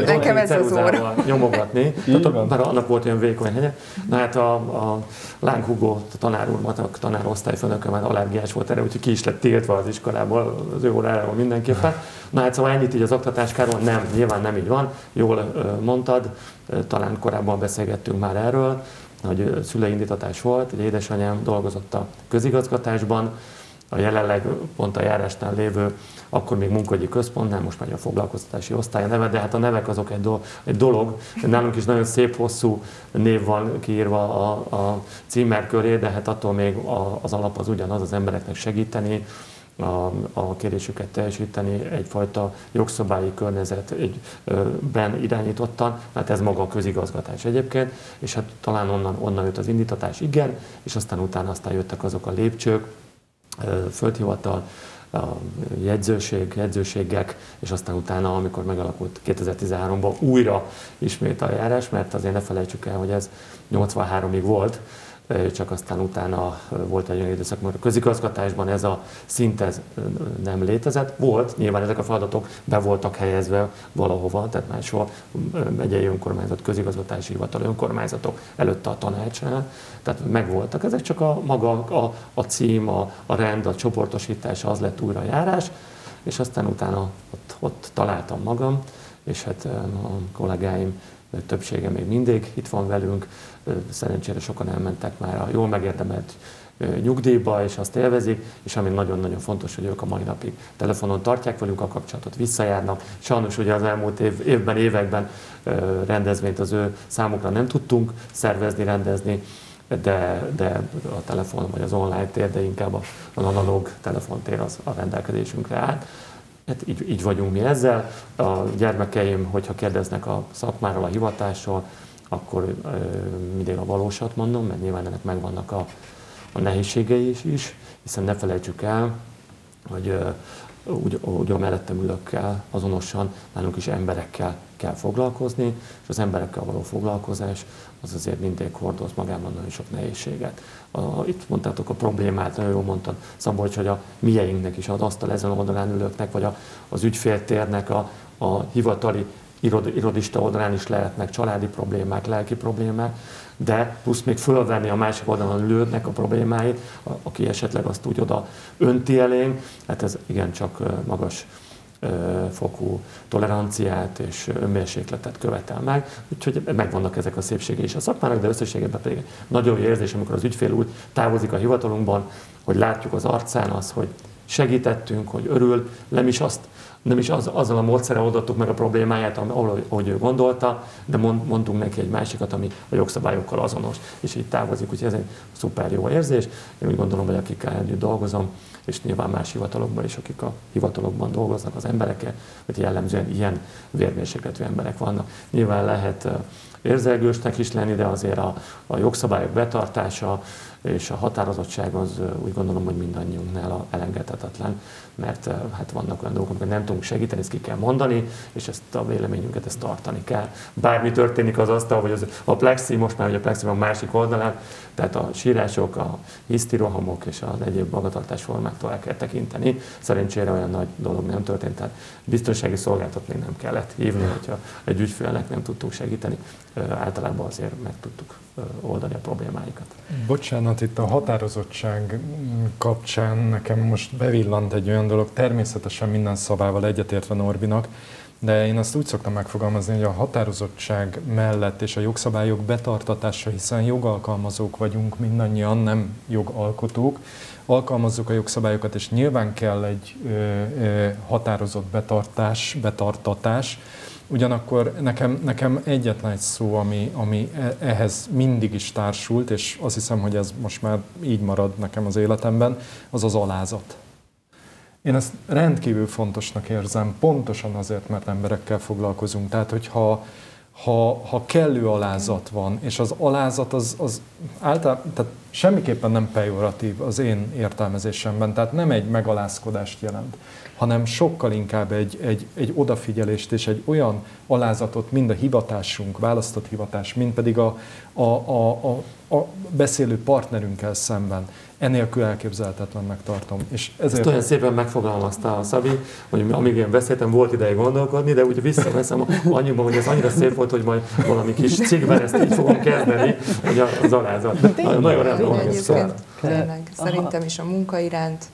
rodni, nyomogatni. Mert annak volt olyan vékony hegye. Na hát a, a Láng Hugo tanár úr, a tanárosztályfőnököm allergiás volt erre, úgyhogy ki is lett tiltva az iskolából, az ő órájáról mindenképpen. Na hát szóval ennyit így az oktatáskáról, nem, nyilván nem így van, jól mondtad, talán korábban beszélgettünk már erről, hogy szülei indítatás volt, egy édesanyám dolgozott a közigazgatásban, a jelenleg pont a járásnál lévő, akkor még munkahogyi központnál, most már a foglalkoztatási osztály a neve, de hát a nevek azok egy, do, egy dolog. Nálunk is nagyon szép, hosszú név van kiírva a, a címer köré, de hát attól még a, az alap az ugyanaz, az embereknek segíteni, a, a kérésüket teljesíteni, egyfajta jogszabályi környezetben irányítottan, mert ez maga a közigazgatás egyébként, és hát talán onnan, onnan jött az indítatás, igen, és aztán utána aztán jöttek azok a lépcsők, földhivatal, a jegyzőség, jegyzőségek, és aztán utána, amikor megalakult kétezer-tizenháromban újra ismét a járás, mert azért ne felejtsük el, hogy ez nyolcvanháromig volt, csak aztán utána volt egy olyan időszak, mert a közigazgatásban ez a szint ez nem létezett. Volt, nyilván ezek a feladatok be voltak helyezve valahova, tehát máshol megyei önkormányzat, közigazgatási hivatal, önkormányzatok előtte a tanácsnál, tehát megvoltak. Ezek csak a maga a, a cím, a, a rend, a csoportosítása, az lett újra járás, és aztán utána ott, ott találtam magam, és hát a kollégáim többsége még mindig itt van velünk, szerencsére sokan elmentek már a jól megérdemelt nyugdíjba, és azt élvezik, és ami nagyon-nagyon fontos, hogy ők a mai napig telefonon tartják velünk a kapcsolatot, visszajárnak. Sajnos ugye az elmúlt év, évben, években rendezvényt az ő számukra nem tudtunk szervezni, rendezni, de, de a telefon vagy az online tér, de inkább az analóg telefontér az a rendelkezésünkre állt. Hát így, így vagyunk mi ezzel. A gyermekeim, hogyha kérdeznek a szakmáról, a hivatásról, akkor ö, mindig a valósat mondom, mert nyilván ennek megvannak a, a nehézségei is, is, hiszen ne felejtsük el, hogy ö, úgy, úgy a mellettem ülökkel, azonosan nálunk is emberekkel kell foglalkozni, és az emberekkel való foglalkozás az azért mindig hordoz magában nagyon sok nehézséget. A, itt mondtátok a problémát, nagyon jól mondtad, Szabolcs, hogy a mieinknek is, az asztal ezen oldalán ülőknek, vagy a, az ügyféltérnek, a, a hivatali irod, irodista oldalán is lehetnek családi problémák, lelki problémák, de plusz még fölvenni a másik oldalon ülőnek a problémáit, a, aki esetleg azt úgy oda önti elénk, hát ez igencsak magas fokú toleranciát és önmérsékletet követel meg, úgyhogy megvannak ezek a szépségei is a szakmának, de összességében pedig nagyon jó érzés, amikor az ügyfél úgy távozik a hivatalunkban, hogy látjuk az arcán az, hogy segítettünk, hogy örül, nem is azt, nem is az, azzal a módszerrel oldottuk meg a problémáját, ahogy, ahogy ő gondolta, de mond, mondtunk neki egy másikat, ami a jogszabályokkal azonos, és így távozik, úgyhogy ez egy szuper jó érzés. Én úgy gondolom, hogy akikkel együtt dolgozom, és nyilván más hivatalokban is, akik a hivatalokban dolgoznak az emberekkel, hogy jellemzően ilyen vérmérsékletű emberek vannak. Nyilván lehet érzelgősnek is lenni, de azért a, a jogszabályok betartása és a határozottság az úgy gondolom, hogy mindannyiunknál elengedhetetlen, mert hát vannak olyan dolgok, amiket nem tudunk segíteni, ezt ki kell mondani, és ezt a véleményünket ezt tartani kell. Bármi történik az asztal, vagy az, a plexi, most már ugye a plexi van a másik oldalán, tehát a sírások, a hisztirohamok és az egyéb magatartásformáktól el kell tekinteni. Szerencsére olyan nagy dolog nem történt, tehát biztonsági szolgáltat még nem kellett hívni, hogyha egy ügyfélnek nem tudtunk segíteni. Általában azért meg tudtuk oldani a problémáikat. Bocsánat, itt a határozottság kapcsán nekem most bevillant egy olyan dolog, természetesen minden szavával egyetértve Norbinak, De én azt úgy szoktam megfogalmazni, hogy a határozottság mellett és a jogszabályok betartatása, hiszen jogalkalmazók vagyunk mindannyian, nem jogalkotók, alkalmazzuk a jogszabályokat, és nyilván kell egy ö, ö, határozott betartás, betartatás. Ugyanakkor nekem, nekem egyetlen egy szó, ami, ami ehhez mindig is társult, és azt hiszem, hogy ez most már így marad nekem az életemben, az az alázat. Én ezt rendkívül fontosnak érzem, pontosan azért, mert emberekkel foglalkozunk. Tehát, hogyha ha, ha kellő alázat van, és az alázat az, az általában, tehát semmiképpen nem pejoratív az én értelmezésemben, tehát nem egy megalázkodást jelent, hanem sokkal inkább egy, egy, egy odafigyelést és egy olyan alázatot, mind a hivatásunk, választott hivatás, mind pedig a, a, a, a, a beszélő partnerünkkel szemben. Enélkül elképzelhetetlennek tartom. És ezért... Ezt olyan szépen megfogalmazta a Szabi, hogy amíg én beszéltem, volt ideig gondolkodni, de úgy visszaveszem annyiban, hogy ez annyira szép volt, hogy majd valami kis cikkben ezt így fogom kezdeni, hogy az alázat. Nagyon rendben egyébként tényleg. Szerintem is a munka iránt,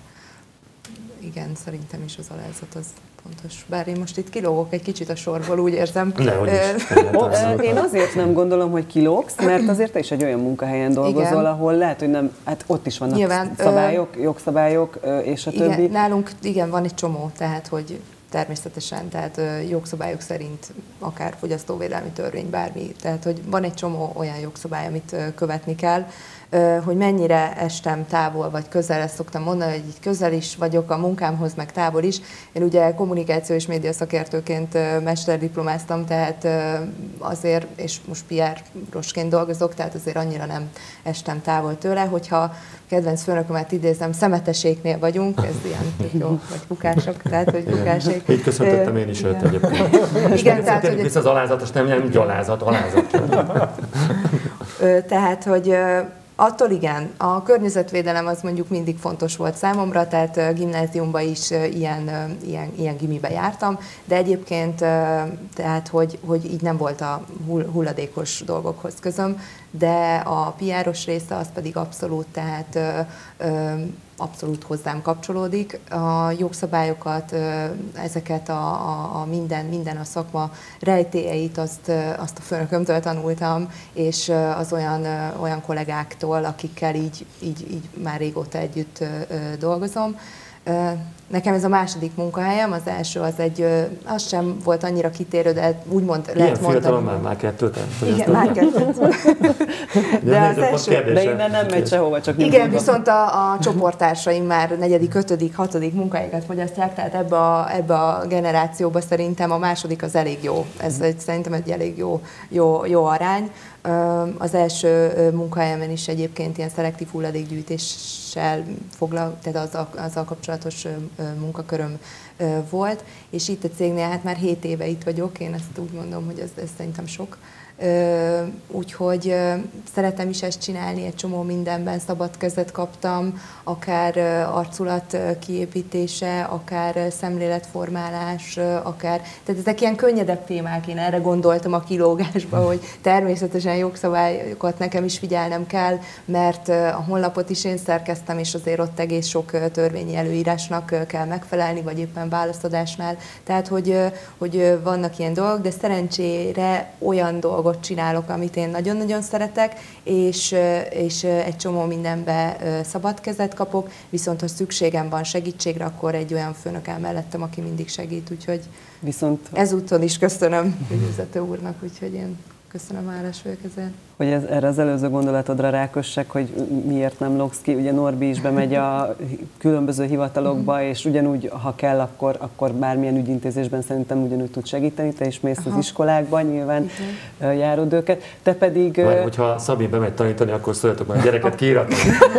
igen, szerintem is az alázat az fontos. Bár én most itt kilógok egy kicsit a sorból, úgy érzem. Nehogy is. Én azért nem gondolom, hogy kilógsz, mert azért te is egy olyan munkahelyen dolgozol, igen, ahol lehet, hogy nem, hát ott is vannak nyilván, szabályok, jogszabályok és a igen, többi. Nálunk igen, van egy csomó, tehát hogy természetesen, tehát jogszabályok szerint akár fogyasztóvédelmi törvény, bármi, tehát hogy van egy csomó olyan jogszabály, amit követni kell, hogy mennyire estem távol vagy közel, ezt szoktam mondani, hogy így közel is vagyok a munkámhoz, meg távol is. Én ugye kommunikáció és média szakértőként mesterdiplomáztam, tehát azért, és most pé er-osként dolgozok, tehát azért annyira nem estem távol tőle, hogyha kedvenc főnökömet idézem, szemeteséknél vagyunk, ez ilyen tök jó, vagy kukások, tehát hogy kukásék. Így köszöntöttem én is őt egyébként. És igen, tehát, hogy vissza az alázatos, nem, nem gyalázat, alázat. Tehát, hogy attól igen, a környezetvédelem az mondjuk mindig fontos volt számomra, tehát gimnáziumban is ilyen, ilyen, ilyen gimibe jártam, de egyébként tehát, hogy, hogy így nem volt a hulladékos dolgokhoz közöm, de a pé er-os része az pedig abszolút, tehát abszolút hozzám kapcsolódik. A jogszabályokat, ezeket a, a, a minden, minden a szakma rejtélyeit, azt, azt a főnökömtől tanultam, és az olyan, olyan kollégáktól, akikkel így, így, így már régóta együtt dolgozom. Nekem ez a második munkahelyem, az első az egy, az sem volt annyira kitérő, de úgymond ilyen lehet mondani. Ilyen fiatalon már kettőt? Igen, már kettőt. De, de, az első, de innen nem megy sehova, csak igen, nyugodva. Viszont a, a csoporttársaim már negyedik, ötödik, hatodik munkáikat fogyasztják, tehát ebbe a, ebbe a generációba szerintem a második az elég jó. Ez egy, szerintem egy elég jó, jó, jó arány. Az első munkahelyemen is egyébként ilyen szelektív hulladékgyűjtéssel foglal, tehát azzal, azzal kapcsolatos munkaköröm volt, és itt a cégnél hát már hét éve itt vagyok, én ezt úgy mondom, hogy ez, ez szerintem sok. Úgyhogy szeretem is ezt csinálni, egy csomó mindenben szabad kezet kaptam, akár arculat kiépítése, akár szemléletformálás, akár, tehát ezek ilyen könnyedebb témák, én erre gondoltam a kilógásba, hogy természetesen jogszabályokat nekem is figyelnem kell, mert a honlapot is én szerkeztem, és azért ott egész sok törvényi előírásnak kell megfelelni, vagy éppen válaszadásnál, tehát hogy, hogy vannak ilyen dolgok, de szerencsére olyan dolgok csinálok, amit én nagyon-nagyon szeretek, és, és egy csomó mindenbe szabad kezet kapok, viszont ha szükségem van segítségre, akkor egy olyan főnök áll mellettem, aki mindig segít, úgyhogy viszont ezúton is köszönöm ügyvezető úrnak, úgyhogy én köszönöm, hálás vagyok ezért. Hogy ez, erre az előző gondolatodra rákössek, hogy miért nem logsz ki, ugye Norbi is bemegy a különböző hivatalokba, és ugyanúgy, ha kell, akkor, akkor bármilyen ügyintézésben szerintem ugyanúgy tud segíteni, te is mész Aha. az iskolákban, nyilván igen. járod őket, te pedig... Vagy, hogyha Szabi bemegy tanítani, akkor szóljatok már, gyereket kiíratni.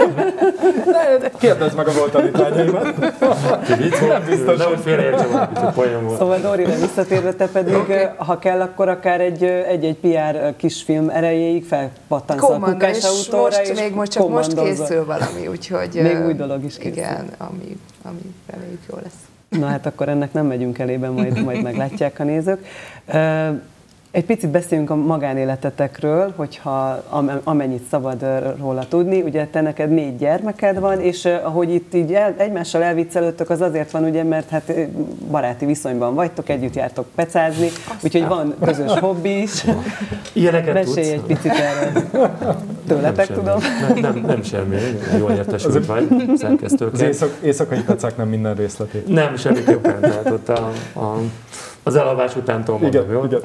Kérdezd meg a volt tanítványaimat. Nem biztos. Nehogy félreértsem, hogy poén volt. Szóval Norire visszatérve, te pedig, okay. ha kell, akkor akár egy-egy pé er kisfilm erejéig felpattansz a kukás autóra, most, és még most csak most készül valami, úgyhogy... Még új dolog is készül. Igen, ami, ami reméljük jó lesz. Na hát akkor ennek nem megyünk elébe, majd, majd meglátják a nézők. Egy picit beszéljünk a magánéletetekről, hogyha amennyit szabad róla tudni. Ugye te neked négy gyermeked van, és ahogy itt így el, egymással elviccelődtök, az azért van, ugye, mert hát baráti viszonyban vagytok, együtt jártok pecázni, úgyhogy van közös hobbi is. Ilyeneket Mesélj egy picit erről. Tőletek nem tudom. Nem, nem, nem semmi, jól értesült vagy, szerkesztőként. Az éjszak, éjszakai pecák nem minden részletét. Nem, semmiképpen, tehát ott a, a az elalvás utántól mondom, igen, jó? Igen.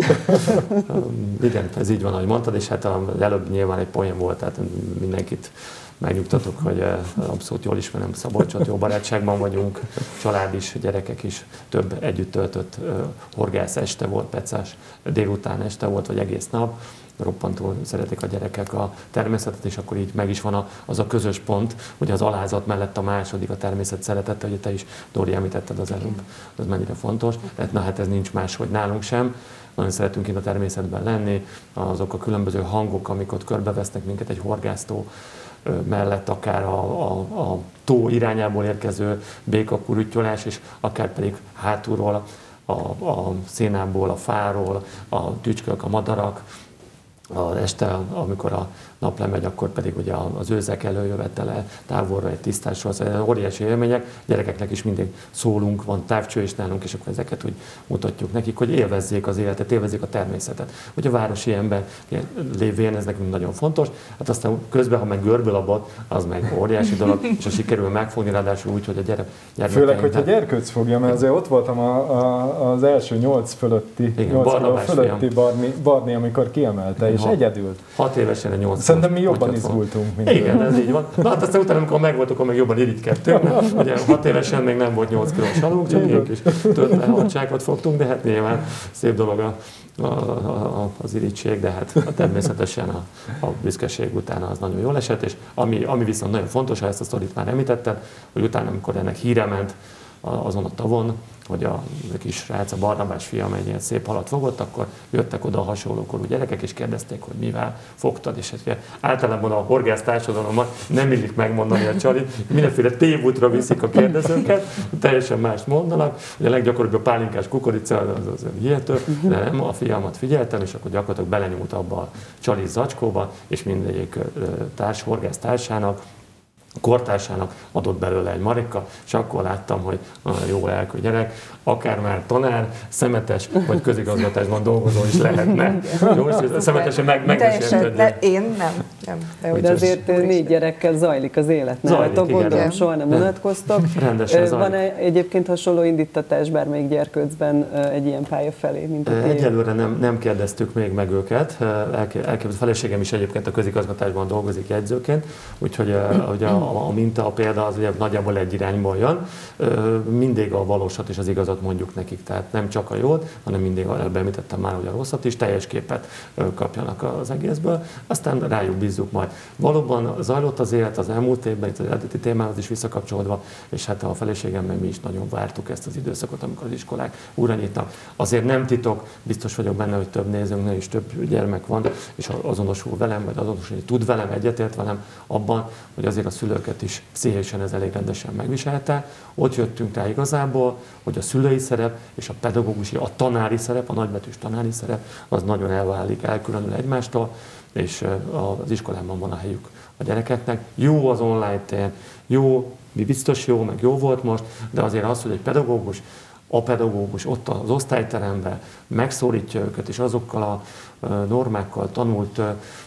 igen, ez így van, ahogy mondtad, és hát az előbb nyilván egy poén volt, tehát mindenkit megnyugtatok, hogy abszolút jól ismerem Szabolcsot, jó barátságban vagyunk, család is, gyerekek is, több együtt töltött horgász este volt, pecás délután este volt, vagy egész nap. Roppantól szeretik a gyerekek a természetet, és akkor így meg is van az a közös pont, hogy az alázat mellett a második, a természet szeretete, hogy te is, Dóri, említetted az előbb, ez mennyire fontos. Tehát na hát ez nincs máshogy nálunk sem. Nagyon szeretünk itt a természetben lenni, azok a különböző hangok, amik ott körbevesznek minket egy horgásztó mellett, akár a, a, a tó irányából érkező békakurüttyolás, és akár pedig hátulról, a, a szénából, a fáról, a tücskök, a madarak, az este, amikor a nap lemegy, akkor pedig ugye az őzek előjövetele, távolra egy tisztásról, szóval óriási élmények, gyerekeknek is mindig szólunk, van távcső is nálunk, és akkor ezeket úgy mutatjuk nekik, hogy élvezzék az életet, élvezzék a természetet. Hogy a városi ember lévén ez nekünk nagyon fontos, hát aztán közben, ha meg görbül a bot, az meg óriási dolog, és ha sikerül megfogni, ráadásul úgy, hogy a gyerek, gyermekeink... Főleg, hogyha gyerkőc fogja, mert azért ott voltam a, a, az első nyolc fölötti, igen, nyolc kiló fölötti Barni, Barni, amikor kiemelte, és hat, egyedül. Hat évesen a nyolc. Szerintem mi jobban izgultunk, mint igen, ez így van. Na hát aztán utána, amikor megvoltunk, akkor meg jobban irigykedtünk. Ugye hat évesen még nem volt nyolc kilós halunk, csak ilyen kis töltleharcsákat fogtunk, de hát nyilván szép dolog a, a, a, az irigység, de hát a természetesen a, a büszkeség utána az nagyon jól esett, és ami, ami viszont nagyon fontos, ha ezt a sztorit már említetted, hogy utána, amikor ennek híre ment azon a tavon, hogy a kis srác, a Barnabás fia, amely szép halat fogott, akkor jöttek oda a hasonlókorú gyerekek, és kérdezték, hogy mivel fogtad, és hát általában a horgász társadalomban nem illik megmondani a csalit, mindenféle tévútra viszik a kérdezőket, teljesen mást mondanak, ugye a leggyakoribb a pálinkás kukorica, az, az hihető, de nem, a fiamat figyeltem, és akkor gyakorlatilag belenyúlt abba a csali zacskóba, és mindegyik társ, horgász társának, kortársának adott belőle egy marika, és akkor láttam, hogy jó lelkű gyerek, akár már tanár, szemetes vagy közigazgatásban dolgozó is lehetne. Jó, és szemetesen meg, megmesélted. De én nem. nem de, de azért négy gyerekkel zajlik az élet. Zajlik, hát, gondolom, soha nem unatkoztok. Rendesen zajlik. Van-e egyébként hasonló indítatás bármelyik gyerkőcben egy ilyen pálya felé, mint a Egyelőre nem, nem kérdeztük még meg őket. Elképzelhető, a feleségem is egyébként a közigazgatásban dolgozik jegyzőként, úgyhogy a, a, a minta, a példa az ugye nagyjából egy irányból jön. Mindig a valósat és az igazat mondjuk nekik, tehát nem csak a jót, hanem mindig, említettem már, hogy a rosszat is, teljes képet kapjanak az egészből, aztán rájuk bízzuk majd. Valóban zajlott az élet az elmúlt évben, itt az eredeti témához is visszakapcsolódva, és hát a feleségemmel mi is nagyon vártuk ezt az időszakot, amikor az iskolák újra nyitnak. Azért nem titok, biztos vagyok benne, hogy több nézőnknél is több gyermek van, és azonosul velem, vagy azonosulni tud velem, egyetért velem abban, hogy azért a szülőket is pszichésen ez elég rendesen megviselte. Ott jöttünk rá igazából, hogy a szülői szerep és a pedagógusi, a tanári szerep, a nagybetűs tanári szerep, az nagyon elválik, elkülönül egymástól, és az iskolában van a helyük a gyerekeknek. Jó az online tér, jó, mi biztos jó, meg jó volt most, de azért az, hogy egy pedagógus, a pedagógus ott az osztályteremben megszólítja őket, és azokkal a normákkal, tanult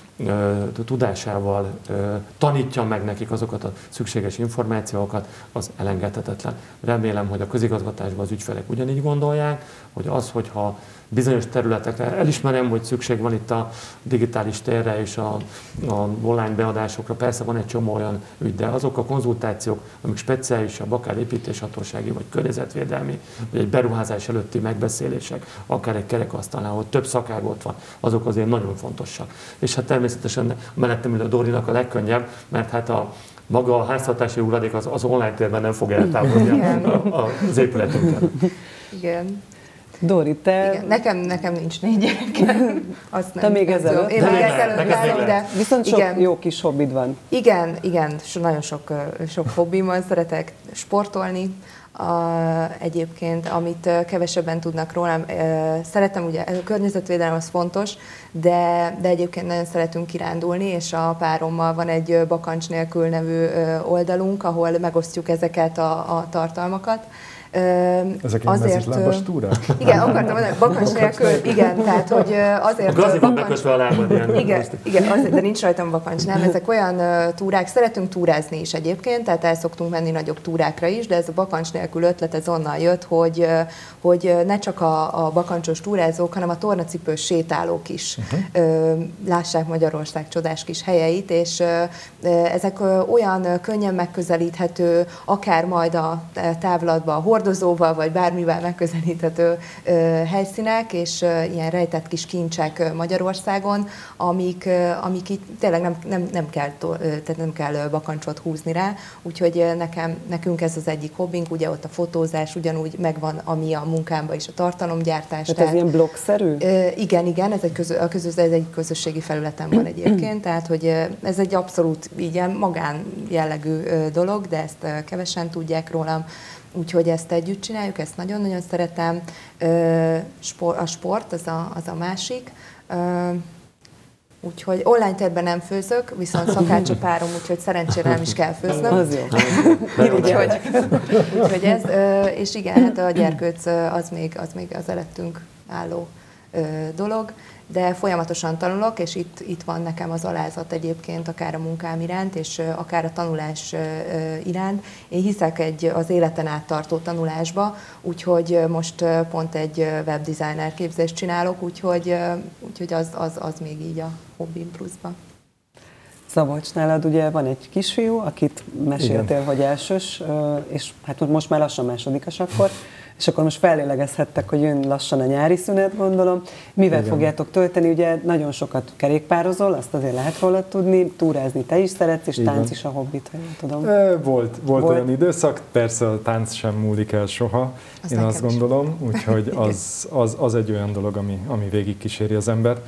tudásával tanítja meg nekik azokat a szükséges információkat, az elengedhetetlen. Remélem, hogy a közigazgatásban az ügyfelek ugyanígy gondolják, hogy az, hogyha bizonyos területekre elismerem, hogy szükség van itt a digitális térre és a, a online beadásokra, persze van egy csomó olyan ügy, de azok a konzultációk, amik speciálisabb, akár építéshatósági, vagy környezetvédelmi, vagy egy beruházás előtti megbeszélések, akár egy kerekasztalnál, ahol több szakág ott van, azok azért nagyon fontosak. És hát természetesen mellettem ülő Dórinak a legkönnyebb, mert hát a maga a háztartási hulladék az, az online térben nem fog eltávolni az épületünkkel. Igen. Dóri, te... Igen, nekem, nekem nincs négy gyerekem. Azt nem te még ezelőtt? Én még ezelőtt állom, de... Viszont sok igen, jó kis hobbid van. Igen, igen, so, nagyon sok, sok hobbim van, szeretek sportolni. A, egyébként, amit kevesebben tudnak rólam. Szeretem, ugye a környezetvédelem az fontos, de, de egyébként nagyon szeretünk kirándulni, és a párommal van egy Bakancs nélkül nevű oldalunk, ahol megosztjuk ezeket a, a tartalmakat. Ezek egy mezitlábas túrák? Igen, akartam mondani, Bakancs nélkül, igen, tehát hogy azért... Azért van bekötve a lábad ilyen. Igen, igen azért, de nincs rajtam bakancs, nem, ezek olyan uh, túrák, szeretünk túrázni is egyébként, tehát el szoktunk menni nagyobb túrákra is, de ez a bakancs nélkül ötlet, ez onnan jött, hogy, uh, hogy ne csak a, a bakancsos túrázók, hanem a tornacipős sétálók is uh-huh. uh, lássák Magyarország csodás kis helyeit, és uh, uh, ezek uh, olyan uh, könnyen megközelíthető, akár majd a távlatba a hordozóval, vagy bármivel megközelíthető uh, helyszínek, és uh, ilyen rejtett kis kincsek uh, Magyarországon, amik, uh, amik itt tényleg nem, nem, nem, kell, tehát nem kell bakancsot húzni rá, úgyhogy uh, nekem, nekünk ez az egyik hobbink, ugye ott a fotózás ugyanúgy megvan, ami a munkámban is a tartalomgyártás. Tehát, tehát ez ilyen blogszerű? Uh, igen, igen, ez egy, közö, a közös, ez egy közösségi felületen van egyébként, tehát hogy uh, ez egy abszolút ilyen magán jellegű uh, dolog, de ezt uh, kevesen tudják rólam. Úgyhogy ezt együtt csináljuk, ezt nagyon-nagyon szeretem. A sport az a, az a másik. Úgyhogy online térben nem főzök, viszont szakács a párom, úgyhogy szerencsére nem is kell főznöm. Az jó. úgyhogy, úgyhogy ez, és igen, hát a gyerkőc az még az, még az előttünk álló dolog, de folyamatosan tanulok, és itt, itt van nekem az alázat egyébként, akár a munkám iránt, és akár a tanulás iránt. Én hiszek egy, az életen át tartó tanulásba, úgyhogy most pont egy webdesigner képzést csinálok, úgyhogy, úgyhogy az, az, az még így a hobbim pluszban. Szabolcs, nálad ugye van egy kisfiú, akit meséltél, igen, hogy elsős, és hát most már lassan másodikas akkor, és akkor most fellélegezhettek, hogy jön lassan a nyári szünet, gondolom. Mivel igen, fogjátok tölteni? Ugye nagyon sokat kerékpározol, azt azért lehet róla tudni, túrázni te is szeretsz, és igen, tánc is a hobbit, ha tudom. Volt, volt, volt olyan időszak, persze a tánc sem múlik el soha, azt én azt gondolom, úgyhogy az, az, az egy olyan dolog, ami, ami végig kíséri az embert.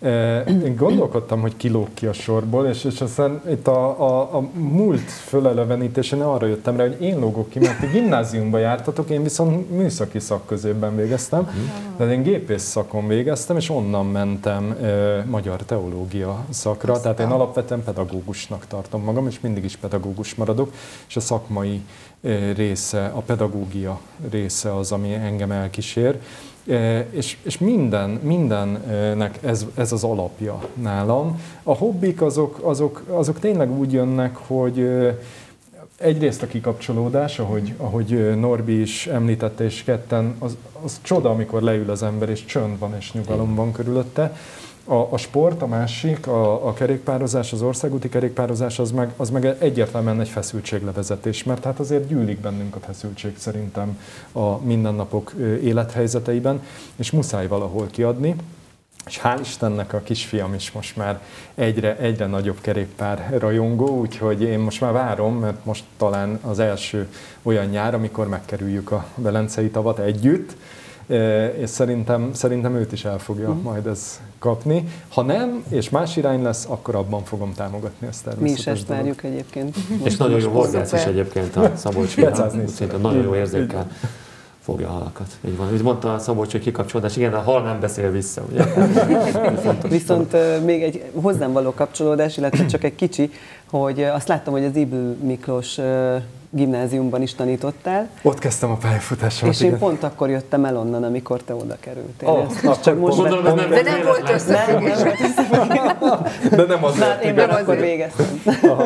Én gondolkodtam, hogy kilóg ki a sorból, és, és aztán itt a, a, a múlt fölelevenítésén arra jöttem rá, hogy én lógok ki, mert ti gimnáziumba jártatok, én viszont műszaki szakközépben végeztem, de én gépész szakon végeztem, és onnan mentem e, magyar teológia szakra, aztán, tehát én alapvetően pedagógusnak tartom magam, és mindig is pedagógus maradok, és a szakmai e, része, a pedagógia része az, ami engem elkísér. E, és, és minden, mindennek ez, ez az alapja nálam. A hobbik azok, azok, azok tényleg úgy jönnek, hogy e, egyrészt a kikapcsolódás, ahogy, ahogy Norbi is említette, és ketten, az, az csoda, amikor leül az ember, és csönd van, és nyugalom van körülötte. A, a sport, a másik, a, a kerékpározás, az országúti kerékpározás, az meg, az meg egyértelműen egy feszültséglevezetés, mert hát azért gyűlik bennünk a feszültség szerintem a mindennapok élethelyzeteiben, és muszáj valahol kiadni. És hál' Istennek a kisfiam is most már egyre, egyre nagyobb kerékpár rajongó, úgyhogy én most már várom, mert most talán az első olyan nyár, amikor megkerüljük a Velencei tavat együtt, és szerintem, szerintem őt is el fogja uh-huh. majd ez kapni. Ha nem, és más irány lesz, akkor abban fogom támogatni ezt természetes. Mi is ezt várjuk egyébként. És nagyon jó horgász is egyébként a Szabolcs fiam. Nagyon jó érzékkel fogja a halakat. Így van. Úgy mondta a Szabolcs, hogy kikapcsolódás. Igen, a hal nem beszél vissza, ugye? Viszont uh, még egy hozzám való kapcsolódás, illetve csak egy kicsi, hogy uh, azt láttam, hogy az Ybl Miklós uh, gimnáziumban is tanítottál. Ott kezdtem a pályafutásomat. És én igen, pont akkor jöttem el onnan, amikor te oda kerültél. Oh, ezt, ezt csak most gondolom, vettem, nem, de nem volt összefüggés. De nem azért. Én már akkor végeztem.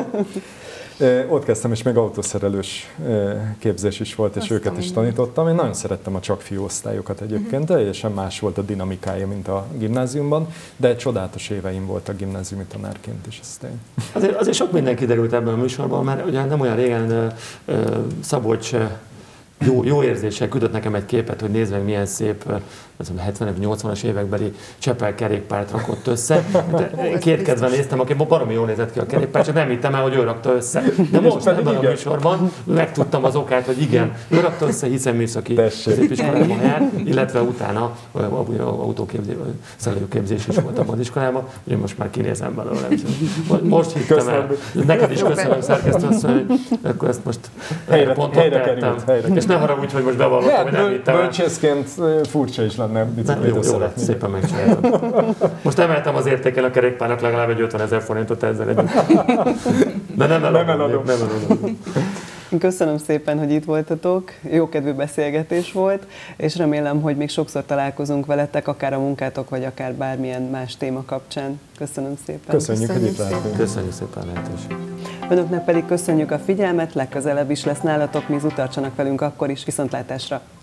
Ott kezdtem, és még autószerelős képzés is volt, és azt őket is tanítottam. Én nagyon szerettem a csak fiú osztályokat egyébként, teljesen más volt a dinamikája, mint a gimnáziumban, de csodálatos éveim voltak gimnáziumi tanárként is. Azért, azért sok minden kiderült ebben a műsorban, mert ugye nem olyan régen Szabolcs jó, jó érzéssel küldött nekem egy képet, hogy nézd meg milyen szép hetvenes, nyolcvanas évekbeli Csepel kerékpárt rakott össze. De kétkedve néztem, aki baromi jól nézett ki a kerékpár, csak nem hittem el, hogy ő rakta össze. De most ebben a műsorban megtudtam az okát, hogy igen, ő rakta össze, hiszen műszaki középiskolában jár, illetve utána autóképzés is volt abban az iskolában, hogy most már kinézem belőle. Most hittem el. Neked is köszönöm, szerkesztő asszony, hogy akkor ezt most helyre, pontot helyre tettem. került, helyre És ne haragudj, hogy most bevallottam, hogy nem hittem el. Bölcsészként furcsa is lenne biciklit összerakni. Szépen megcsináltam. Most emeltem az értéken a kerékpárnak legalább egy ötvenezer forintot ezzel együtt. De nem eladom. Nem eladom. Nem eladom. Köszönöm szépen, hogy itt voltatok, jókedvű beszélgetés volt, és remélem, hogy még sokszor találkozunk veletek, akár a munkátok, vagy akár bármilyen más téma kapcsán. Köszönöm szépen. Köszönjük, Köszönjük hogy itt lehetünk. Köszönjük szépen a lehetőséget. Önöknek pedig köszönjük a figyelmet, legközelebb is lesz nálatok, Mizu, tartsanak velünk akkor is, viszontlátásra!